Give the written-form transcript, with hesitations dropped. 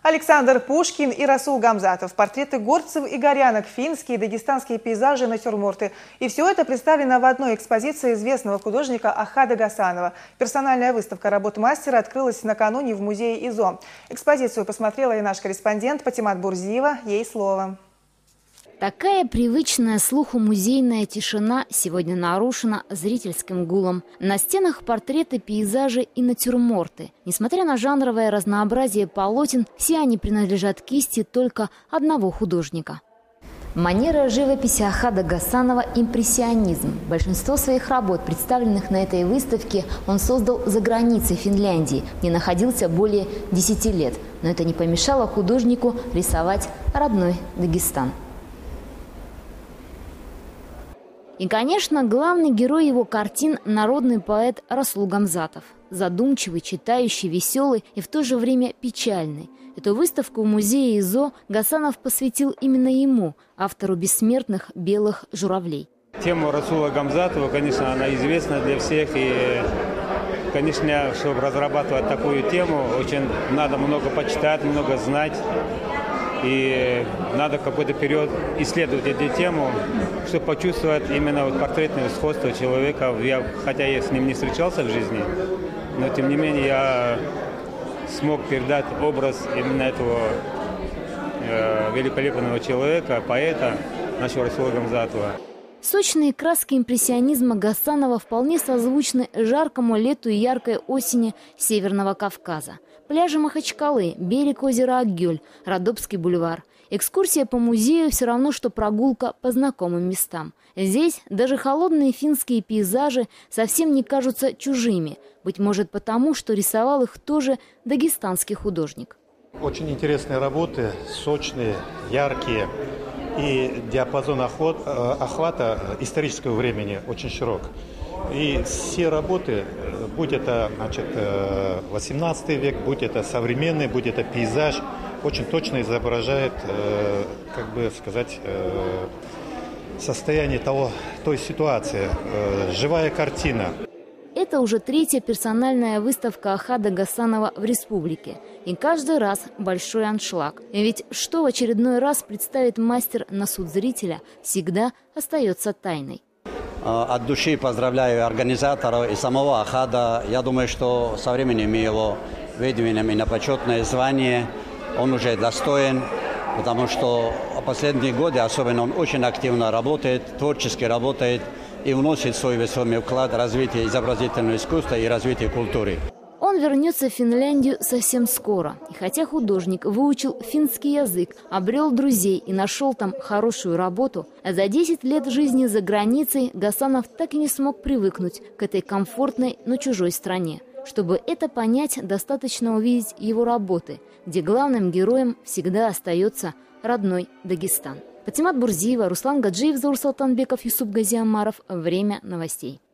Александр Пушкин и Расул Гамзатов. Портреты горцев и горянок, финские и дагестанские пейзажи, натюрморты. И все это представлено в одной экспозиции известного художника Ахада Гасанова. Персональная выставка работ мастера открылась накануне в музее ИЗО. Экспозицию посмотрела и наш корреспондент Патимат Бурзиева. Ей слово. Такая привычная слуху музейная тишина сегодня нарушена зрительским гулом. На стенах портреты, пейзажи и натюрморты. Несмотря на жанровое разнообразие полотен, все они принадлежат кисти только одного художника. Манера живописи Ахада Гасанова – импрессионизм. Большинство своих работ, представленных на этой выставке, он создал за границей Финляндии, где находился более 10 лет. Но это не помешало художнику рисовать родной Дагестан. И, конечно, главный герой его картин – народный поэт Расул Гамзатов. Задумчивый, читающий, веселый и в то же время печальный. Эту выставку в музее ИЗО Гасанов посвятил именно ему, автору бессмертных белых журавлей. Тема Расула Гамзатова, конечно, она известна для всех. И, конечно, чтобы разрабатывать такую тему, очень надо много почитать, много знать. И надо какой-то период исследовать эту тему, чтобы почувствовать именно портретное сходство человека. Хотя я с ним не встречался в жизни, но тем не менее я смог передать образ именно этого великолепного человека, поэта нашего Расула Гамзатова. Сочные краски импрессионизма Гасанова вполне созвучны жаркому лету и яркой осени Северного Кавказа. Пляжи Махачкалы, берег озера Акгёль, Родопский бульвар. Экскурсия по музею все равно, что прогулка по знакомым местам. Здесь даже холодные финские пейзажи совсем не кажутся чужими. Быть может потому, что рисовал их тоже дагестанский художник. Очень интересные работы, сочные, яркие. И диапазон охвата исторического времени очень широк. И все работы, будь это 18 век, будь это современный, будь это пейзаж, очень точно изображает, состояние той ситуации, живая картина. Это уже третья персональная выставка Ахада Гасанова в республике. И каждый раз большой аншлаг. Ведь что в очередной раз представит мастер на суд зрителя, всегда остается тайной. От души поздравляю организаторов и самого Ахада. Я думаю, что со временем его выдвинем и на почетное звание. Он уже достоин, потому что в последние годы особенно он очень активно работает, творчески работает и вносит свой весомый вклад в развитие изобразительного искусства и развитие культуры. Он вернется в Финляндию совсем скоро. И хотя художник выучил финский язык, обрел друзей и нашел там хорошую работу, за 10 лет жизни за границей Гасанов так и не смог привыкнуть к этой комфортной, но чужой стране. Чтобы это понять, достаточно увидеть его работы, где главным героем всегда остается родной Дагестан. Патимат Бурзиева, Руслан Гаджиев, Заур Салтанбеков, Юсуп Газиамаров. Время новостей.